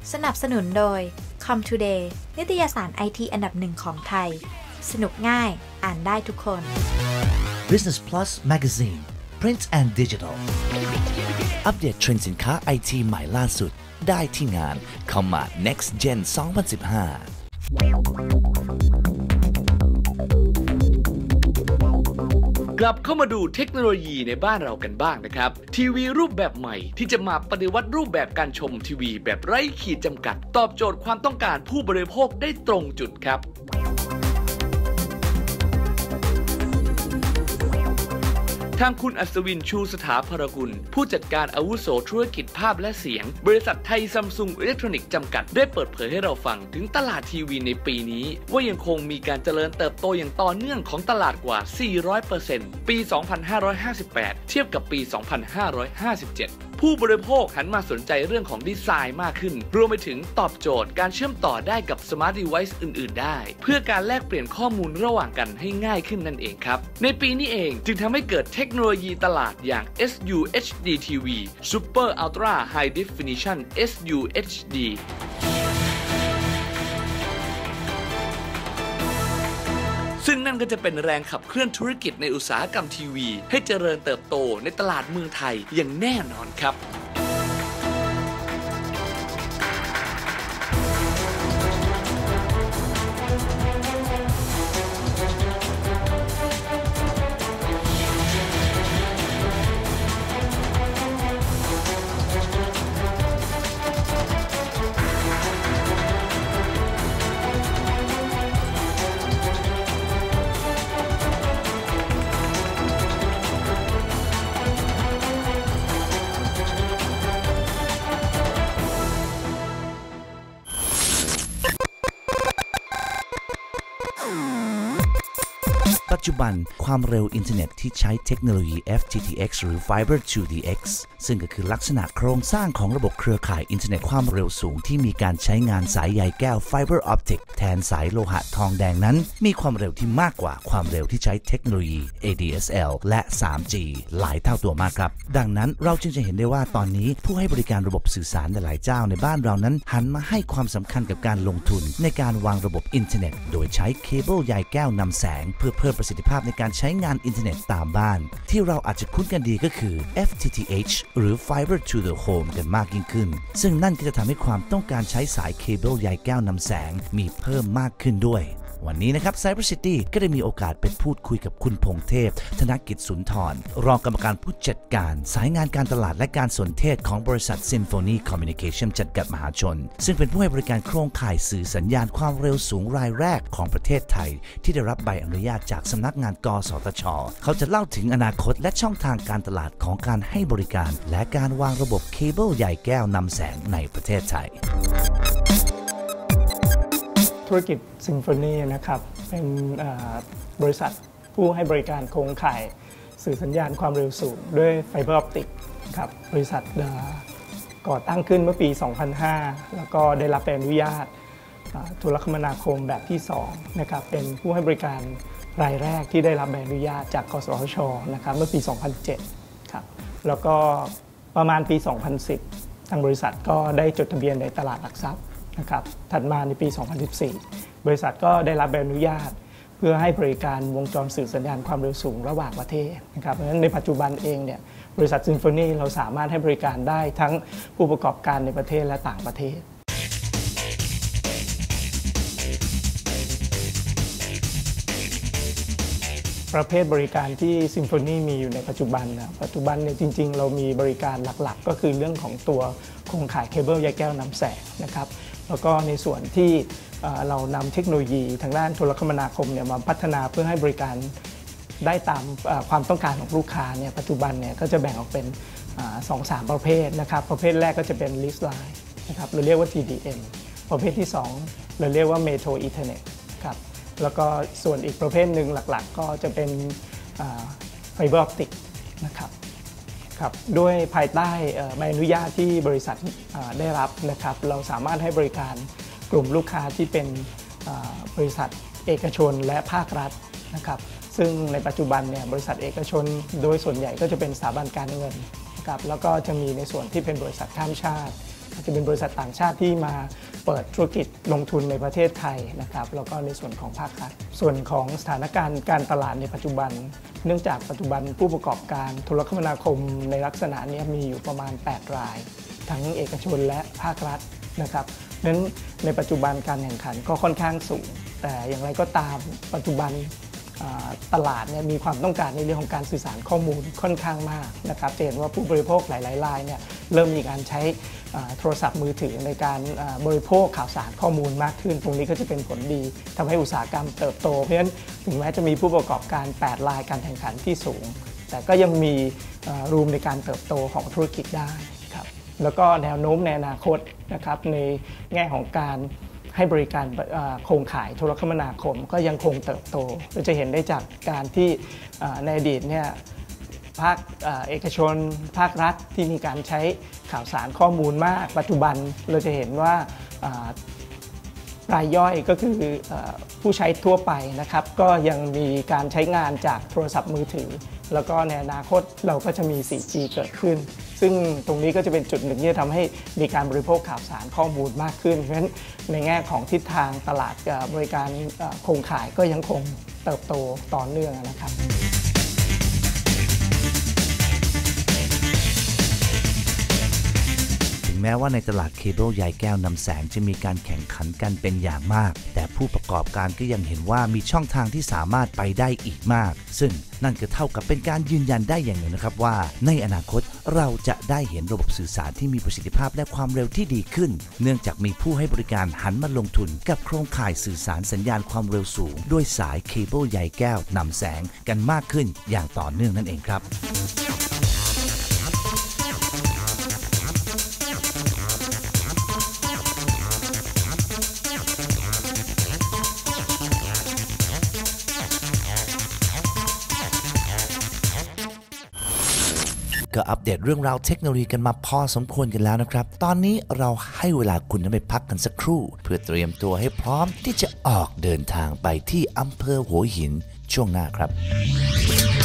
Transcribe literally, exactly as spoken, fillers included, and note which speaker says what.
Speaker 1: สนับสนุนโดย Com Today นิตยสาร ไอ ที อันดับหนึ่งของไทยสนุกง่ายอ่านได้ทุกคน
Speaker 2: Business Plus Magazine Print and Digital อัปเดตเทรนด์สินค้า ไอ ที ใหม่ล่าสุดได้ที่งาน Command Next Gen สองพันสิบห้าก
Speaker 3: ลับเข้ามาดูเทคโนโลยีในบ้านเรากันบ้างนะครับทีวีรูปแบบใหม่ที่จะมาปฏิวัติรูปแบบการชมทีวีแบบไร้ขีดจำกัดตอบโจทย์ความต้องการผู้บริโภคได้ตรงจุดครับทางคุณอัศวินชูสถาภรกุลผู้จัดการอาวุโสธุรกิจภาพและเสียงบริษัทไทยซัมซุงอิเล็กทรอนิกส์จำกัดได้เปิดเผยให้เราฟังถึงตลาดทีวีในปีนี้ว่ายังคงมีการเจริญเติบโตอย่างต่อเนื่องของตลาดกว่า สี่ร้อยเปอร์เซ็นต์ ปี สองพันห้าร้อยห้าสิบแปด เทียบกับปี สองพันห้าร้อยห้าสิบเจ็ด ผู้บริโภคหันมาสนใจเรื่องของดีไซน์มากขึ้นรวมไปถึงตอบโจทย์การเชื่อมต่อได้กับสมาร์ทดีไวซ์อื่นๆได้เพื่อการแลกเปลี่ยนข้อมูลระหว่างกันให้ง่ายขึ้นนั่นเองครับในปีนี้เองจึงทำให้เกิดเทคโนโลยีตลาดอย่าง เอส ยู เอช ดี ที วี Super Ultra High Definition เอส ยู เอช ดี ซึ่งนั่นก็จะเป็นแรงขับเคลื่อนธุรกิจในอุตสาหกรรมทีวีให้เจริญเติบโตในตลาดเมืองไทยอย่างแน่นอนครับ
Speaker 2: ปัจจุบันความเร็วอินเทอร์เน็ตที่ใช้เทคโนโลยี เอฟ ที ที เอ็กซ์ หรือ Fiber ทู ดี เอ็กซ์ ซึ่งก็คือลักษณะโครงสร้างของระบบเครือข่ายอินเทอร์เน็ตความเร็วสูงที่มีการใช้งานสายใยแก้ว Fiber Optic แทนสายโลหะทองแดงนั้นมีความเร็วที่มากกว่าความเร็วที่ใช้เทคโนโลยี เอ ดี เอส แอล และ ทรี จี หลายเท่าตัวมากครับดังนั้นเราจึงจะเห็นได้ว่าตอนนี้ผู้ให้บริการระบบสื่อสารหลายเจ้าในบ้านเรานั้นหันมาให้ความสำคัญกับการลงทุนในการวางระบบอินเทอร์เน็ตโดยใช้เคเบิลใยแก้วนำแสงเพื่อเพิ่มประสิทธิภาพในการใช้งานอินเทอร์เน็ตตามบ้านที่เราอาจจะคุ้นกันดีก็คือ เอฟ ที ที เอช หรือ Fiber to the Home กันมากยิ่งขึ้นซึ่งนั่นก็จะทำให้ความต้องการใช้สายเคเบิลใยแก้วนำแสงมีเพิ่มมากขึ้นด้วยวันนี้นะครับ Cyber City ก็ได้มีโอกาสไปพูดคุยกับคุณพงเทพธนกิจสุนทรรองกรรมการผู้จัดการสายงานการตลาดและการสนเทศของบริษัท Symphony Communication จำกัดมหาชนซึ่งเป็นผู้ให้บริการโครงข่ายสื่อสัญญาณความเร็วสูงรายแรกของประเทศไทยที่ได้รับใบอนุญาตจากสำนักงานกสทช.เขาจะเล่าถึงอนาคตและช่องทางการตลาดของการให้บริการและการวางระบบเคเบิลใยแก้วนำแสงในประเทศไทย
Speaker 4: ธุรกิจ Symphony นะครับเป็นบริษัทผู้ให้บริการโครงข่ายสื่อสัญญาณความเร็วสูงด้วยไฟเบอร์ออปติกครับบริษัทก่อตั้งขึ้นเมื่อปี สองพันห้า แล้วก็ได้รับใบอนุญาตโทรคมนาคมแบบที่สองนะครับเป็นผู้ให้บริการรายแรกที่ได้รับใบอนุญาตจากกสทช.นะครับเมื่อปี สองพันเจ็ดครับแล้วก็ประมาณปี สองพันสิบ ทางบริษัทก็ได้จดทะเบียนในตลาดหลักทรัพย์นะครับถัดมาในปี สองพันสิบสี่ บริษัทก็ได้รับใบอนุญาตเพื่อให้บริการวงจรสื่อสัญญาณความเร็วสูงระหว่างประเทศนะครับเพราะฉะนั้นในปัจจุบันเองเนี่ยบริษัท Symphony เราสามารถให้บริการได้ทั้งผู้ประกอบการในประเทศและต่างประเทศประเภทบริการที่ Symphony มีอยู่ในปัจจุบันนะปัจจุบันเนี่ยจริงๆเรามีบริการหลักๆก็คือเรื่องของตัวโครงข่ายเคเบิลใยแก้วนำแสงนะครับแล้วก็ในส่วนที่เรานำเทคโนโลยีทางด้านโทรคมนาคมเนี่ยมาพัฒนาเพื่อให้บริการได้ตามความต้องการของลูกค้าเนี่ยปัจจุบันเนี่ยก็จะแบ่งออกเป็น สองถึงสาม ประเภทนะครับประเภทแรกก็จะเป็น Leased Line นะครับเราเรียกว่า ที ดี เอ็ม ประเภทที่สองเราเรียกว่า Metro Ethernet ครับแล้วก็ส่วนอีกประเภทหนึ่งหลักๆก็จะเป็นไฟเบอร์ออปติกนะครับครับด้วยภายใต้ใบอนุญาตที่บริษัทได้รับนะครับเราสามารถให้บริการกลุ่มลูกค้าที่เป็นบริษัทเอกชนและภาครัฐนะครับซึ่งในปัจจุบันเนี่ยบริษัทเอกชนโดยส่วนใหญ่ก็จะเป็นสถาบันการเงินนะครับแล้วก็จะมีในส่วนที่เป็นบริษัทข้ามชาติจะเป็นบริษัทต่างชาติที่มาเปิดธุรกิจลงทุนในประเทศไทยนะครับแล้วก็ในส่วนของภาครัฐส่วนของสถานการณ์การตลาดในปัจจุบันเนื่องจากปัจจุบันผู้ประกอบการโทรคมนาคมในลักษณะนี้มีอยู่ประมาณแปดรายทั้งเอกชนและภาครัฐนะครับนั้นในปัจจุบันการแข่งขันก็ค่อนข้างสูงแต่อย่างไรก็ตามปัจจุบันตลาดเนี่ยมีความต้องการในเรื่องของการสื่อสารข้อมูลค่อนข้างมากนะครับจะเห็นว่าผู้บริโภคหลายๆรายเนี่ยเริ่มมีการใช้โทรศัพท์มือถือในการบริโภคข่าวสารข้อมูลมากขึ้นตรงนี้ก็จะเป็นผลดีทำให้อุตสาหกรรมเติบโตเพราะฉะนั้นถึงแม้จะมีผู้ประกอบการแปดรายการแข่งขันที่สูงแต่ก็ยังมีรูมในการเติบโตของธุรกิจได้ครับแล้วก็แนวโน้มในอนาคตนะครับในแง่ของการให้บริการโครงข่ายโทรคมนาคมก็ยังคงเติบโตเราจะเห็นได้จากการที่ในอดีตเนี่ยภาคเอกชนภาครัฐที่มีการใช้ข่าวสารข้อมูลมากปัจจุบันเราจะเห็นว่ารายย่อยก็คือผู้ใช้ทั่วไปนะครับก็ยังมีการใช้งานจากโทรศัพท์มือถือแล้วก็ในอนาคตเราก็จะมี โฟร์จี เกิดขึ้นซึ่งตรงนี้ก็จะเป็นจุดหนึ่งที่จะทำให้มีการบริโภคข่าวสารข้อมูลมากขึ้นเพราะฉะนั้นในแง่ของทิศทางตลาดบริการโครงข่ายก็ยังคงเติบโตต่อเนื่องนะครับ
Speaker 2: แม้ว่าในตลาดเคเบิลใยแก้วนำแสงจะมีการแข่งขันกันเป็นอย่างมากแต่ผู้ประกอบการก็ยังเห็นว่ามีช่องทางที่สามารถไปได้อีกมากซึ่งนั่นก็เท่ากับเป็นการยืนยันได้อย่างหนึ่งนะครับว่าในอนาคตเราจะได้เห็นระบบสื่อสารที่มีประสิทธิภาพและความเร็วที่ดีขึ้นเนื่องจากมีผู้ให้บริการหันมาลงทุนกับโครงข่ายสื่อสารสัญญาณความเร็วสูงด้วยสายเคเบิลใยแก้วนำแสงกันมากขึ้นอย่างต่อเนื่องนั่นเองครับก็อัปเดตเรื่องราวเทคโนโลยีกันมาพอสมควรกันแล้วนะครับตอนนี้เราให้เวลาคุณนั้นไปพักกันสักครู่เพื่อเตรียมตัวให้พร้อมที่จะออกเดินทางไปที่อำเภอหัวหินช่วงหน้าครับ